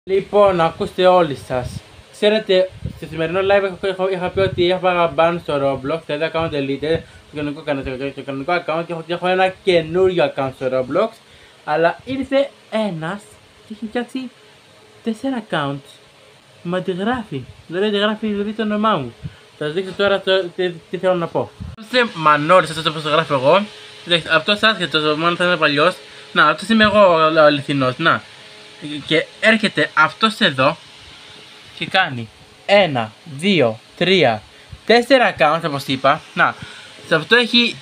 Λοιπόν, ακούστε όλοι σας. Ξέρετε, στο σημερινό live είχα πει ότι είχα πάρει ban στο Roblox, δηλαδή account delete, το κανονικό account και έχω ένα καινούριο account στο Roblox. Αλλά ήρθε ένας και έχει φτιάξει 4 accounts. Μα αντιγράφει, δηλαδή αντιγράφει το όνομά μου. Θα σας δείξω τώρα τι θέλω να πω. Είστε Μανώρης, αυτό όπως το γράφω εγώ. Αυτός άσχετος, μάλλον θα είναι παλιός. Να, αυτός είμαι εγώ ο αληθινός, να. Και έρχεται αυτός εδώ και κάνει 1, 2, 3, 4 accounts όπως είπα. Να, σε αυτό έχει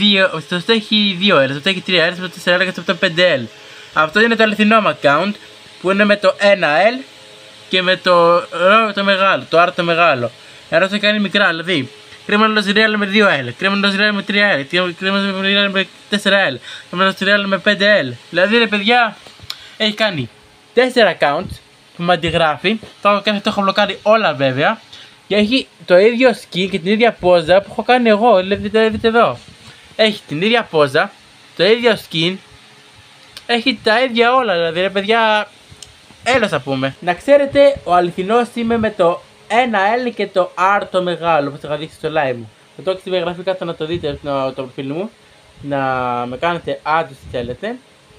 2 L, σε αυτό έχει 3 L, σε αυτό 4 L και σε αυτό 5 L. Αυτό είναι το αληθινό μου account που είναι με το 1L και με το μεγάλο, το R το μεγάλο. Άρα θα κάνει μικρά, δηλαδή Criminal Real με 2L, Criminal Real με 3L, Criminal Real με 4L, Criminal Real με 5L. Δηλαδή ρε παιδιά, έχει κάνει 4 accounts που με αντιγράφει. Το έχω μπλοκάρει όλα βέβαια. Και έχει το ίδιο skin και την ίδια πόζα που έχω κάνει εγώ. Δείτε εδώ. Έχει την ίδια πόζα, το ίδιο skin. Έχει τα ίδια όλα. Δηλαδή ρε παιδιά, έλα θα πούμε. Να ξέρετε, ο αληθινός είμαι με το 1L και το R το μεγάλο, όπως είχα δείξει στο live μου. Θα το έχω στην περιγραφή κάτω να το δείτε το προφίλ μου. Να με κάνετε add τι θέλετε.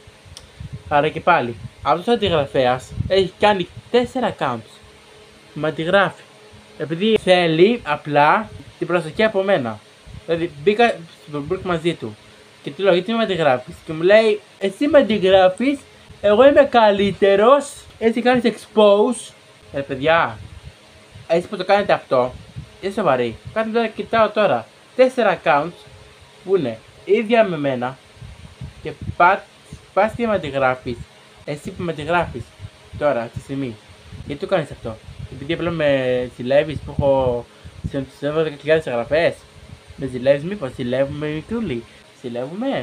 Άρα και πάλι, αυτός ο αντιγραφέας έχει κάνει 4 accounts. Με αντιγράφει επειδή θέλει απλά την προσοχή από μένα. Δηλαδή μπήκα στο group μαζί του και του λέω γιατί με αντιγράφεις και μου λέει εσύ με αντιγράφεις, εγώ είμαι καλύτερος, έτσι κάνεις expose. Παιδιά, έτσι που το κάνετε αυτό, είναι σοβαρή. Κάτι τώρα κοιτάω τώρα 4 accounts που είναι ίδια με μένα και πας και με αντιγράφεις. Εσύ που με αντιγράφεις τώρα, αυτή τη στιγμή. Γιατί το κάνεις αυτό? Επειδή απλά με ζηλεύεις που έχω 10.000 εγγραφές? Με ζηλεύεις μήπως? Ζηλεύουμε μικρούλι? Ζηλεύουμε?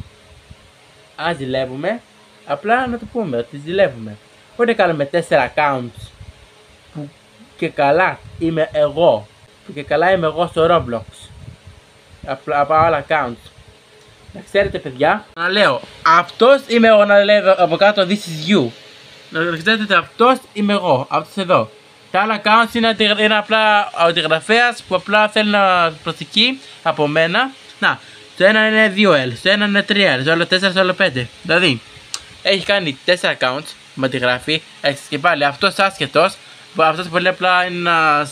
Α, ζηλεύουμε. Απλά να το πούμε ότι ζηλεύουμε. Ούτε κάνουμε 4 accounts που και καλά είμαι εγώ. Που και καλά είμαι εγώ στο Roblox. Από άλλα accounts. Να ξέρετε παιδιά, να λέω αυτός είμαι εγώ, να λέω από κάτω this is you. Να ξέρετε ότι αυτός είμαι εγώ, αυτός εδώ. Τα άλλα accounts είναι απλά αντιγραφέας που απλά θέλει να προσθήκη από μένα. Να, το ένα είναι 2L, το ένα είναι 3L, το άλλο 4, το άλλο 5. Δηλαδή, έχει κάνει 4 accounts με αντιγράφη. Και πάλι αυτός άσχετος, αυτός πολύ απλά είναι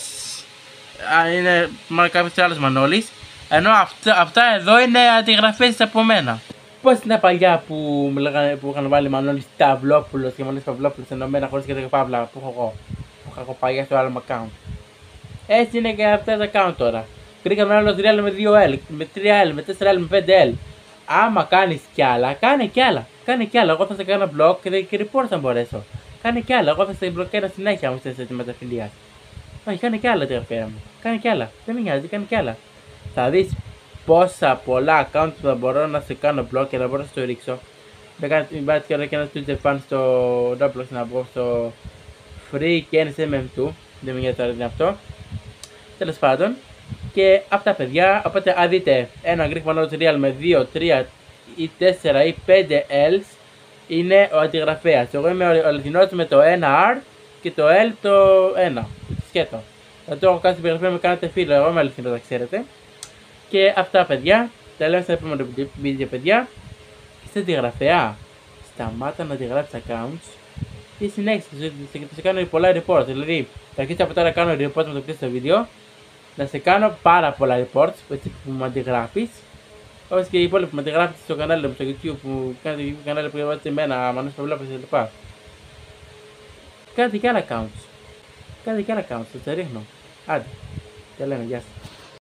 είναι κάποιος άλλος Μανώλης. Ενώ αυτά εδώ είναι αντιγραφές από μένα. Πώς είναι τα παλιά που μου λέγανε, που είχαν βάλει Μανώλης Ταυλόπουλος και Μανώλης Παυλόπουλος ενωμένα χωρίς και παύλα που έχω εγώ. Που έχω παλιά στο άλλο μου account. Έτσι είναι και αυτά τα account τώρα. Κρίκαμε άλλο Real με 2L, με 3L, με 4L, με 5L. Άμα κάνεις κι άλλα, κάνε κι άλλα. Κάνε κι άλλα. Εγώ θα σε κάνω blog και report αν μπορέσω. Κάνε κι άλλα. Εγώ θα σε μπλοκέρω συνέχεια αν θες τη μεταφιλία. Όχι, κάνε κι άλλα τεγραφέρα μου. Κάνε κι άλλα. Δεν με νοιάζει, κάνε κι άλλα. Θα δεις πόσα πολλά accounts θα μπορώ να σε κάνω blog και να μπορώ να στο ρίξω. Μην πάρεις και ένα Twitter fan στο Roblox να μπω στο free και NSMM2. Δεν με νοιάζει τώρα τι είναι αυτό. Τέλος πάντων. Και αυτά παιδιά. Οπότε αν δείτε ένα Greek Manolis Real με 2, 3 ή 4 ή 5 L's είναι ο αντιγραφέας. Εγώ είμαι ο αληθινός με το 1R και το L το 1. Σκέτο. Θα το έχω κάνει στην περιγραφή, με κάνετε φίλο. Εγώ είμαι αληθινός, θα ξέρετε. Και αυτά παιδιά, τα λέμε στο επόμενο βίντεο παιδιά. Και στην αντιγραφέα, σταμάτα να αντιγράψεις accounts και συνέχισε, θα σε κάνω πολλά reports. Δηλαδή, θα αρχίσω από τώρα να κάνω reports με το κλείσει το βίντεο. Να σε κάνω πάρα πολλά reports που μου αντιγράφεις. Όπως και οι υπόλοιποι που με αντιγράφεις στο κανάλι μου, στο YouTube που κάνετε YouTube κανάλι που διαβάζετε εμένα, Μανώλης Παυλόπουλος κλπ. Κάντε και άλλα accounts. Κάντε και άλλα accounts, θα τα ρίχνω. Άντε, τα λέμε, γεια σας.